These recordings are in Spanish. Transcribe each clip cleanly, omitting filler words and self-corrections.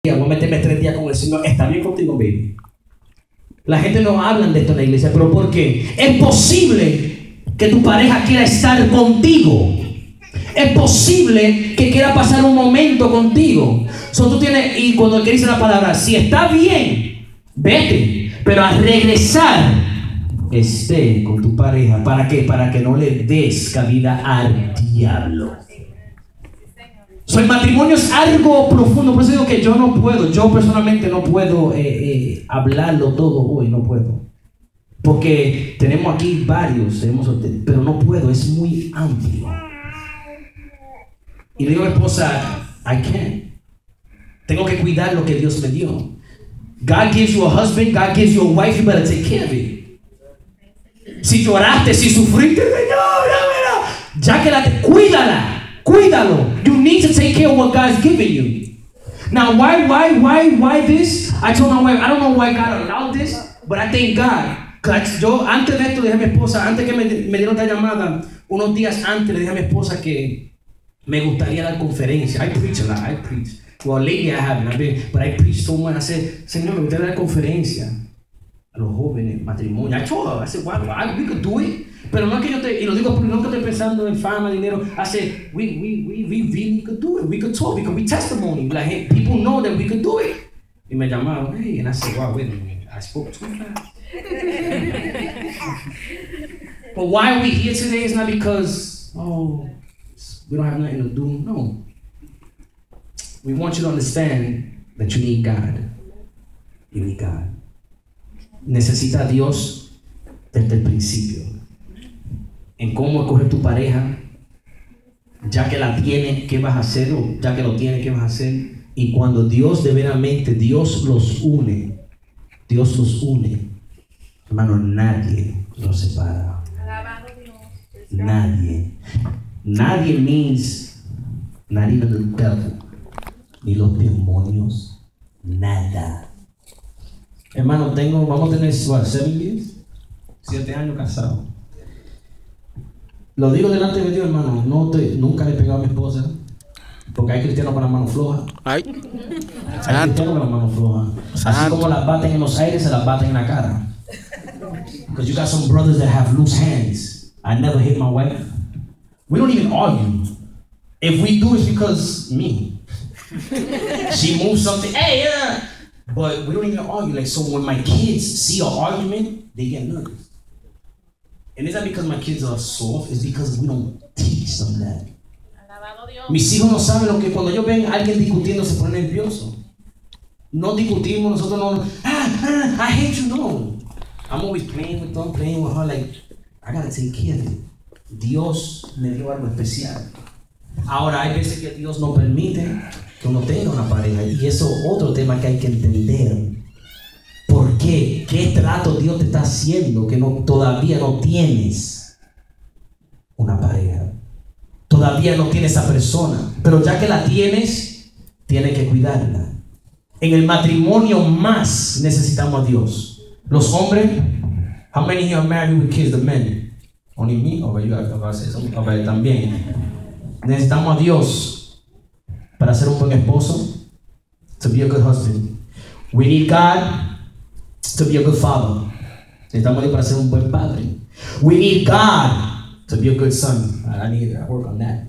voy a meterme 3 días con el Señor. Está bien contigo, baby. La gente no habla de esto en la iglesia, pero ¿por qué? Es posible que tu pareja quiera estar contigo. Es posible que quiera pasar un momento contigo. Tú tienes, y cuando él dice la palabra, si está bien, vete. Pero al regresar, esté con tu pareja. ¿Para qué? Para que no le des cabida al diablo. El matrimonio es algo profundo. Por eso digo que yo no puedo. Yo personalmente no puedo hablarlo todo hoy. No puedo. Porque tenemos aquí varios. Pero no puedo. Es muy amplio. Y le digo a mi esposa, I can't. Tengo que cuidar lo que Dios me dio. God gives you a husband, God gives you a wife, you better take care of it. Si lloraste, si sufriste, Señor, ya que cuídalo. You need to take care of what God's given you. Now, why this? I told my wife, I don't know why God allowed this, but I thank God. Yo antes de esto le dije a mi esposa, antes que me dieron esta llamada, unos días antes le dije a mi esposa que me gustaría dar conferencia. I preach a lot. I preach. Well, lately I haven't. But I preach so much. I said, Señor, me gustaría dar conferencia a los jóvenes, matrimonio. I told her, I said, wow, we could do it. Pero no es que yo y lo digo porque no estoy pensando en fama, dinero. I said, we really could do it. We could talk. We could be testimony. Like, hey, people know that we could do it. Y me llamaron, hey, and I said, wow, wait a minute. I spoke too fast. But why are we here today is not because, we don't have nothing to do. No. We want you to understand that you need God. You need God. Necesita a Dios desde el principio. En cómo escoger tu pareja. Ya que la tienes, ¿qué vas a hacer? O ya que lo tienes, ¿qué vas a hacer? Y cuando Dios de veramente, Dios los une. Dios los une. Hermano, nadie los separa. Nadie. Nadie means not even the devil. Ni los demonios. Nada. Hermano, vamos a tener 7 years. 7 años casados. Lo digo delante de Dios, hermano. Nunca le he pegado a mi esposa. Porque hay cristianos con las manos flojas. Hay cristianos con las manos flojas. Así como las baten en los aires, se las baten en la cara. Because you got some brothers that have loose hands. I never hit my wife. We don't even argue. If we do, it's because me. She moves something. Hey, yeah. But we don't even argue. Like, so when my kids see an argument, they get nervous. And it's not because my kids are soft. It's because we don't teach them that. Mis hijos no saben lo que cuando ellos ven a alguien discutiendo se ponen nerviosos. No discutimos, nosotros no. I hate you, no. I'm always playing with them, playing with her. Like, I gotta take care of it. Dios me dio algo especial. Ahora hay veces que Dios no permite que uno tenga una pareja. Y eso es otro tema que hay que entender. ¿Por qué? ¿Qué trato Dios te está haciendo que todavía no tienes una pareja? Todavía no tienes esa persona. Pero ya que la tienes, tienes que cuidarla. En el matrimonio más necesitamos a Dios. Los hombres, how many here are married with kids? The men. Only me? Oh, you have to say something. Okay, también. Necesitamos a Dios para ser un buen esposo. To be a good husband. We need God to be a good father. Necesitamos a Dios para ser un buen padre. We need God to be a good son. I need to work on that.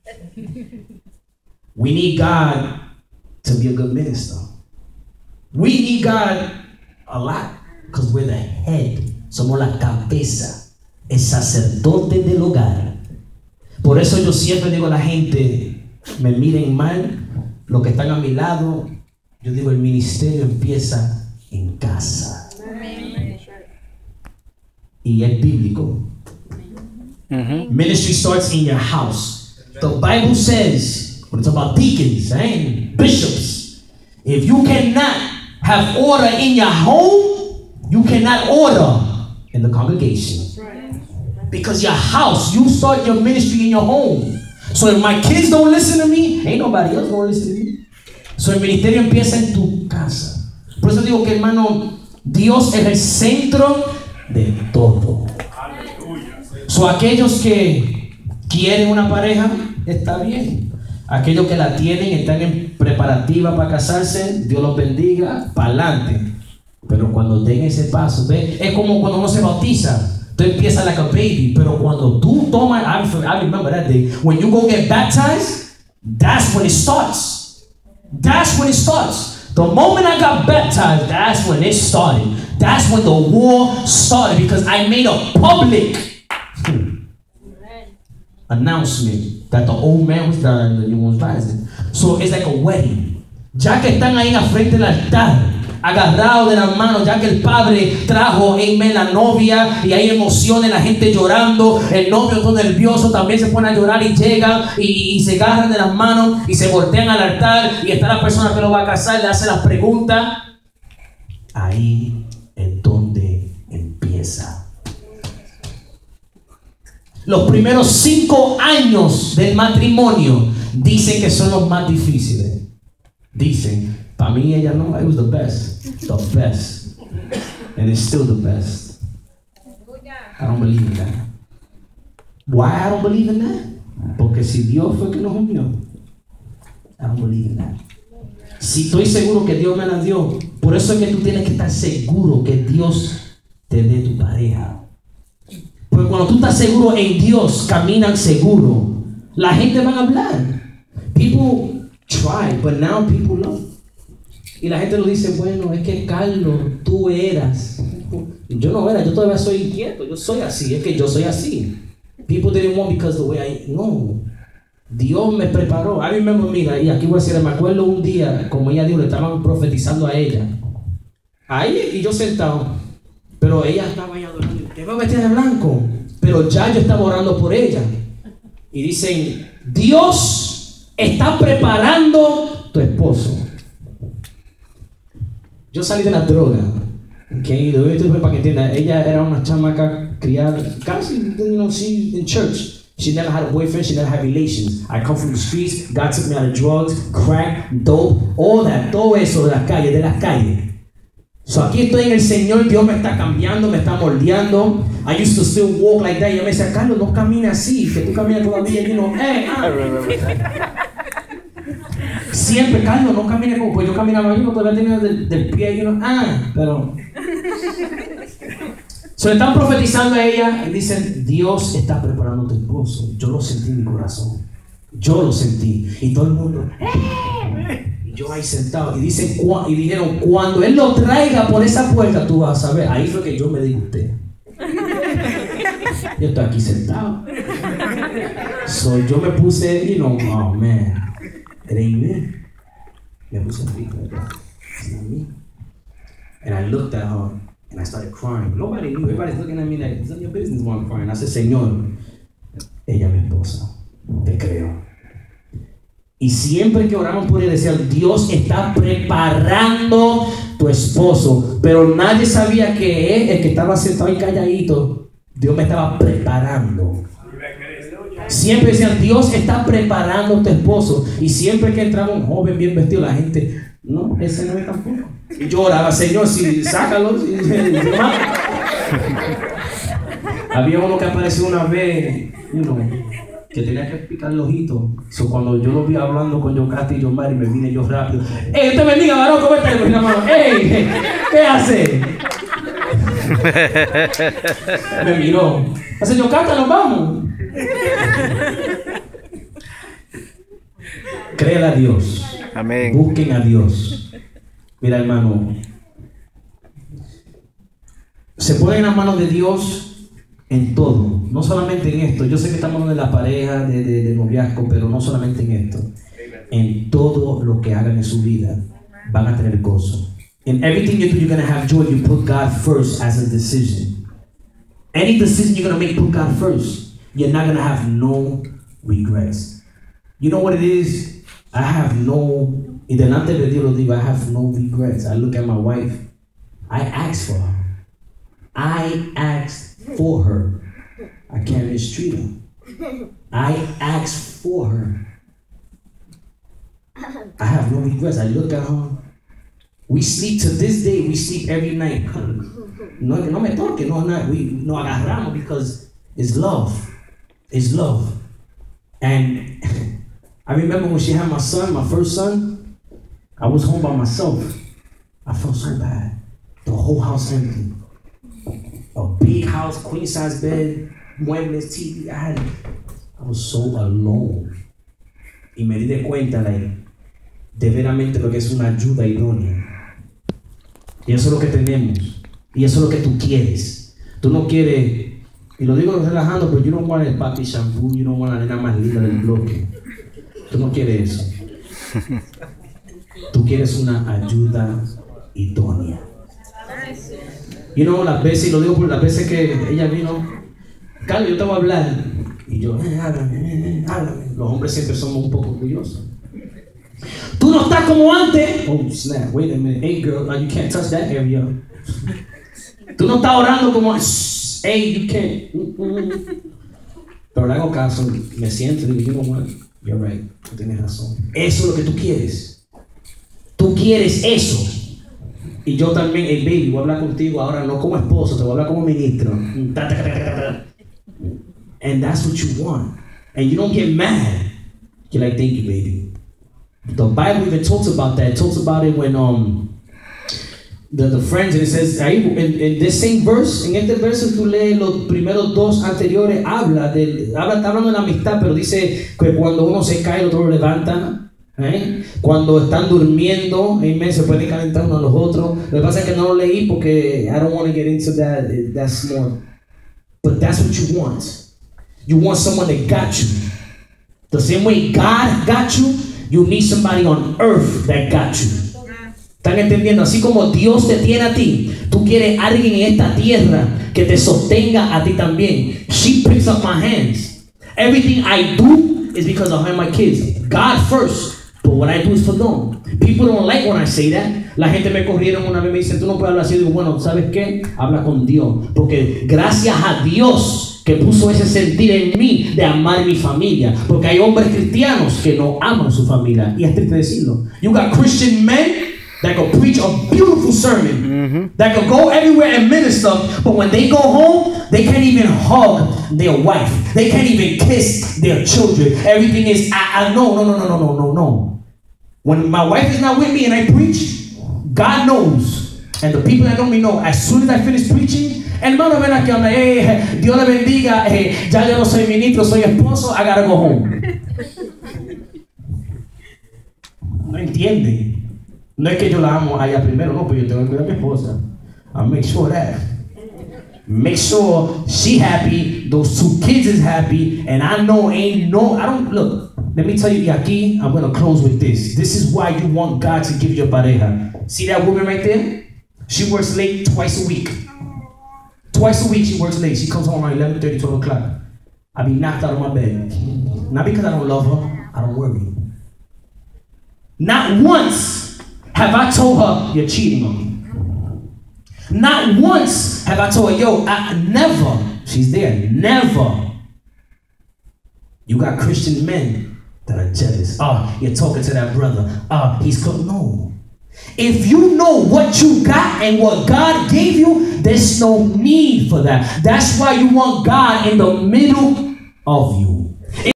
We need God to be a good minister. We need God a lot because we're the head. Somos la cabeza, el sacerdote del hogar. Por eso yo siempre digo a la gente, me miren mal, los que están a mi lado, yo digo el ministerio empieza en casa. Y es bíblico. Ministry starts in your house. The Bible says, when it's about deacons and bishops, if you cannot have order in your home, you cannot order in the congregation. Because your house, you start your ministry in your home. So if my kids don't listen to me, ain't nobody else gonna listen to me. So el ministerio empieza en tu casa. Por eso digo que, hermano, Dios es el centro de todo. So aquellos que quieren una pareja, está bien. Aquellos que la tienen, están en preparativa para casarse, Dios los bendiga, para adelante. Pero cuando den ese paso, ¿ve? Es como cuando uno se bautiza. Tú empiezas like a baby, pero cuando tú tomas, I remember that day, when you go get baptized, that's when it starts. That's when it starts. The moment I got baptized, that's when it started. That's when the war started, because I made a public announcement that the old man was dying and the new one was rising. So it's like a wedding. Ya que están ahí al frente del altar, agarrado de las manos, ya que el padre trajo, amen, la novia, y hay emociones, la gente llorando, el novio todo nervioso también se pone a llorar y llega y se agarran de las manos y se voltean al altar y está la persona que lo va a casar, le hace las preguntas. Ahí es donde empieza. Los primeros 5 años del matrimonio dicen que son los más difíciles. Dicen. Para mí, ella no, it was the best. The best. And it's still the best. I don't believe in that. Why I don't believe in that? Porque si Dios fue que nos unió. I don't believe in that. Si estoy seguro que Dios me la dio, por eso es que tú tienes que estar seguro que Dios te dé tu pareja. Porque cuando tú estás seguro en Dios, caminan seguro. La gente va a hablar. People try, but now people love. Y la gente lo dice, bueno, es que Carlos, tú eras. Yo no era, yo todavía soy inquieto, yo soy así, es que yo soy así. People didn't want because the way I... No. Dios me preparó. A mí me mira, y aquí voy a decir, me acuerdo un día, como ella dijo, le estaban profetizando a ella. Ahí, y yo sentado. Pero ella estaba ahí adorando. ¿Qué va a vestir de blanco? Pero ya yo estaba orando por ella. Y dicen, Dios está preparando tu esposo. Yo salí de la droga, okay? Para que entienda, ella era una chamaca criada, casi, she in church. She never had a boyfriend, she never had relations. I come from the streets, God took me out of drugs, crack, dope, all that, todo eso de las calles. So aquí estoy en el Señor, Dios me está cambiando, me está moldeando. I used to still walk like that. Y ella me decía, Carlos, no camines así, que tú caminas todavía. Y yo, siempre, Carlos, no camines como, pues yo caminaba yo, todavía tenía del pie y uno, pero. Se le están profetizando a ella y dicen, Dios está preparando a tu esposo. Yo lo sentí en mi corazón. Yo lo sentí. Y todo el mundo, y yo ahí sentado. Y dijeron, cuando Él lo traiga por esa puerta, tú vas a ver. Ahí fue que yo me disgusté. Yo estoy aquí sentado. So yo me puse, oh man. It ain't me. Me puse así, it's not me. And I looked at her and I started crying. Nobody knew. Everybody's looking at me like, it's not your business why I'm crying. I said, Señor, ella es mi esposa. Te creo. Y siempre que oramos por ella, decía, Dios está preparando tu esposo. Pero nadie sabía que él, el que estaba sentado y calladito, Dios me estaba preparando. Siempre decían, Dios está preparando a tu esposo. Y siempre que entraba un joven bien vestido, la gente, no, ese no es tampoco. Y yo oraba, Señor, si sácalo. Había uno que apareció una vez, que tenía que picar el ojito. So, cuando yo lo vi hablando con Yocati y Yomari, me vine yo rápido. ¡Ey, usted bendiga, varón! ¿Cómo está? Y la mano, ¡ey! ¿Qué hace? Me miró. Hace Yocati, nos vamos. Créele a Dios. Amén. Busquen a Dios. Mira, hermano, se ponen en las manos de Dios en todo, no solamente en esto. Yo sé que estamos en la pareja de noviazgo, pero no solamente en esto. En todo lo que hagan en su vida van a tener gozo. In everything you do, you're going to have joy. You put God first as a decision. Any decision you're going to make, put God first. You're not going to have no regrets. You know what it is? I have no, y delante de Dios lo digo, I have no regrets. I look at my wife. I asked for her. I asked for her. I can't mistreat her. I asked for her. I have no regrets. I look at her. We sleep to this day. We sleep every night. No me toque. No agarramos because it's love. It's love. And I remember when she had my son, my first son, I was home by myself. I felt so bad. The whole house empty. A big house, queen size bed, muebles, TV. I was so alone. Y me di de cuenta de veramente lo que es una ayuda idónea. Y eso es lo que tenemos. Y eso es lo que tú quieres. Tú no quieres, y lo digo relajando, pero you don't want el papi shampoo, you don't want la nena más linda del bloque. Tú no quieres eso. Tú quieres una ayuda idónea. You know, las veces, y lo digo por las veces que ella vino, Carlos, yo te voy a hablar. Y yo, háblame. Los hombres siempre somos un poco orgullosos. Tú no estás como antes. Oh, snap, wait a minute. Hey, girl, you can't touch that area. Tú no estás orando como, hey, you can't. Pero le hago caso, me siento y digo, you know what? You're right, tú tienes razón. Eso es lo que tú quieres. Tú quieres eso. Y yo también, hey, baby, voy a hablar contigo ahora, no como esposo, te voy a hablar como ministro. And that's what you want. And you don't get mad. You're like, thank you, baby. The Bible even talks about that. It talks about it when the friends, and it says, in this same verse, en este verso tú lees los primeros dos anteriores, está hablando de la amistad, pero dice que cuando uno se cae, el otro lo levanta. Cuando están durmiendo, amen, se pueden calentar unos a los otros. Lo que pasa es que no lo leí porque I don't want to get into that. That's more. But that's what you want. You want someone that got you. The same way God got you, you need somebody on earth that got you. ¿Están entendiendo? Así como Dios te tiene a ti, tú quieres alguien en esta tierra que te sostenga a ti también. She picks up my hands. Everything I do is because of her and my kids. God first, but what I do is for them. People don't like when I say that. La gente me corrieron una vez y me dicen, tú no puedes hablar así. Digo, bueno, ¿sabes qué? Habla con Dios. Porque gracias a Dios que puso ese sentir en mí de amar mi familia. Porque hay hombres cristianos que no aman su familia. Y es triste decirlo. You got Christian men that could preach a beautiful sermon, that could go everywhere and minister, but when they go home, they can't even hug their wife. They can't even kiss their children. Everything is, no. When my wife is not with me and I preach, God knows. And the people that know me know, as soon as I finish preaching, hermano, ven aquí, Dios le bendiga, ya yo no soy ministro, soy esposo, I gotta go home. No entiende. No es que yo la amo a ella primero, no, pero yo tengo que cuidar a mi esposa. I'll make sure that. Make sure she happy, those two kids is happy, and I know look, let me tell you, aquí, I'm going to close with this. This is why you want God to give you a pareja. See that woman right there? She works late twice a week. Twice a week she works late. She comes home around 11:30, 12 o'clock. I be knocked out of my bed. Not because I don't love her, I don't worry. Not once have I told her you're cheating on me. Not once have I told her, never. She's there, never. You got Christian men that are jealous. You're talking to that brother. He's close. No. If you know what you got and what God gave you, there's no need for that. That's why you want God in the middle of you.